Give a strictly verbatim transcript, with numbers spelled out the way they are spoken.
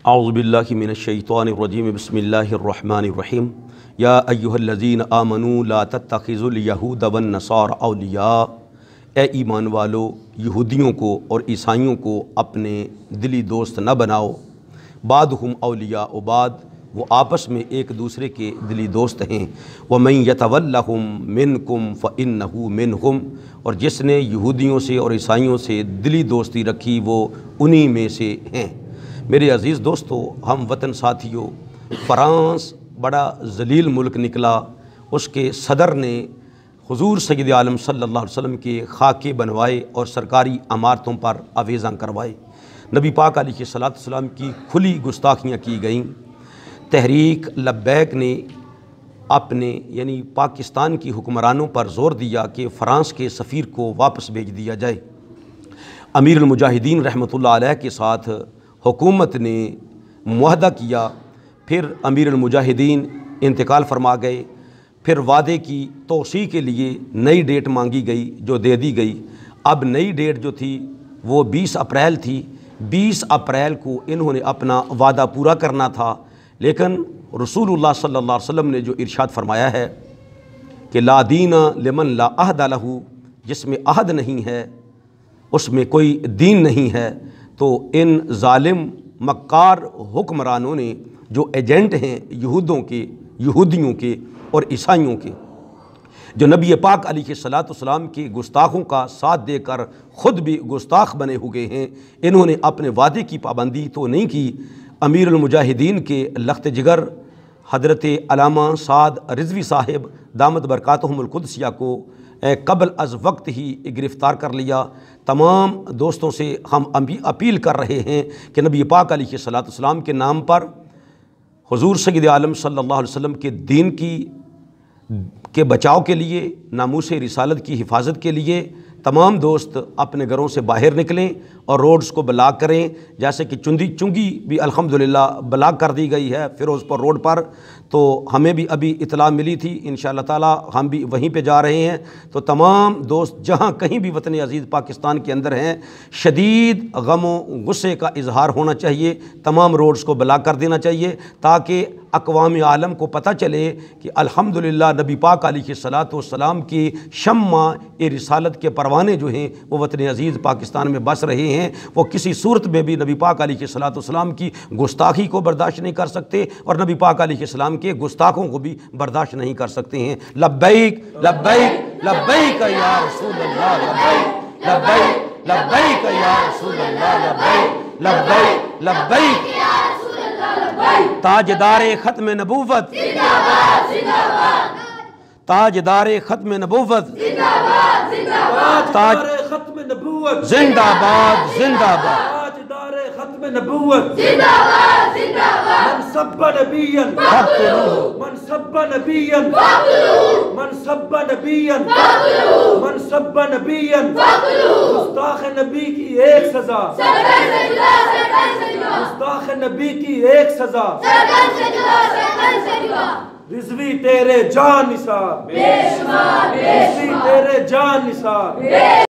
اعوذ باللہ من الشیطان الرجیم بسم اللہ الرحمن الرحیم یا ایہا الذین آمنوا لا تتخذوا الیہود والنصارى اولیاء، اے ایمان والو یہودیوں کو اور عیسائیوں کو اپنے دلی دوست نہ بناؤ، بعضھم اولیاء و بعض وہ آپس میں ایک دوسرے کے دلی دوست ہیں، وَمَن يَتَوَلَّهُم مِّنكُمْ فَإِنَّهُ مِنْهُمْ، اور جس نے یہودیوں سے اور عیسائیوں سے دلی دوستی رکھی وہ انہی میں سے ہیں۔ میرے عزیز دوستو، ہم وطن ساتھیوں، فرانس بڑا ذلیل ملک نکلا، اس کے صدر نے حضور سید عالم صلی اللہ علیہ وسلم کے خاکے بنوائے اور سرکاری عمارتوں پر آویزاں کروائے، نبی پاک علیہ الصلوۃ والسلام کی کھلی گستاخیاں کی گئیں۔ تحریک لبیک نے اپنے یعنی پاکستان کی حکمرانوں پر زور دیا کہ فرانس کے سفیر کو واپس بھیج دیا جائے۔ امیر المجاہدین رحمۃ اللہ علیہ کے ساتھ حکومت نے معاہدہ کیا، پھر امیر المجاہدین انتقال فرما گئے، پھر وعدے کی توسیع کے لیے نئی ڈیٹ مانگی گئی جو دے دی گئی۔ اب نئی ڈیٹ جو تھی وہ بیس اپریل تھی، بیس اپریل کو انہوں نے اپنا وعدہ پورا کرنا تھا، لیکن رسول اللہ صلی اللہ علیہ وسلم نے جو ارشاد فرمایا ہے کہ لا دین لمن لا عہد لہ، جس میں عہد نہیں ہے اس میں کوئی دین نہیں ہے، تو ان ظالم مکار حکمرانوں نے جو ایجنٹ ہیں یہودوں کے یہودیوں کے اور عیسائیوں کے، جو نبی پاک علیہ الصلوۃ والسلام کے گستاخوں کا ساتھ دے کر خود بھی گستاخ بنے ہوئے ہیں، انہوں نے اپنے وعدے کی پابندی تو نہیں کی۔ امیر المجاہدین کے لخت جگر حضرت علامہ سعد رضوی صاحب دامت برکاتہم القدسیہ کو قبل از وقت ہی گرفتار کر لیا۔ تمام دوستوں سے ہم اپیل کر رہے ہیں کہ نبی پاک علیہ الصلوۃ والسلام کے نام پر، حضور سید عالم صلی اللہ علیہ وسلم کے دین کی کے بچاؤ کے لیے، ناموس رسالت کی حفاظت کے لیے تمام دوست اپنے گھروں سے باہر نکلیں اور روڈز کو بلاک کریں، جیسے کہ چندی چنگی بھی الحمدللہ بلاک کر دی گئی ہے فیروز پور روڈ پر، تو ہمیں بھی ابھی اطلاع ملی تھی، انشاءاللہ تعالی ہم بھی وہیں پہ جا رہے ہیں۔ تو تمام دوست جہاں کہیں بھی وطن عزیز پاکستان کے اندر ہیں، شدید غم و غصے کا اظہار ہونا چاہیے، تمام روڈز کو بلاک کر دینا چاہیے تاکہ اقوام عالم کو پتہ چلے کہ الحمدللہ نبی پاک علیہ الصلوۃ والسلام کی شمع رسالت کے پروانے جو ہیں وہ وطن عزیز پاکستان میں بس رہے ہیں، وہ کسی صورت میں بھی نبی پاک علیہ الصلوۃ والسلام کی گستاخی کو برداشت نہیں کر سکتے اور نبی پاک علیہ السلام کے گستاخوں کو بھی برداشت نہیں کر سکتے ہیں۔ لبیک لبیک لبیک یا رسول اللہ، لبیک لبیک لبیک یا رسول اللہ، لبیک لبیک لبیک تاجدار ختم نبوت، تاجدار ختم نبوت، تاج ختم نبوت زندہ باد زندہ باد، تاجدار ختم نبوت زندہ باد زندہ باد، من سب نبیا فاقتلوہ، من سب نبیا فاقتلوہ، من سب نبیا فاقتلوہ، من سب نبیا فاقتلوہ، گستاخ نبی کی ایک سزا، سرکن سے جدا سرکن سے جدا، گستاخ نبی کی ایک سزا، سرکن سے جدا سرکن سے جدا، رضوی تیرے جان نثار، بے شمار بے رضوی شمار تیرے جان نثار۔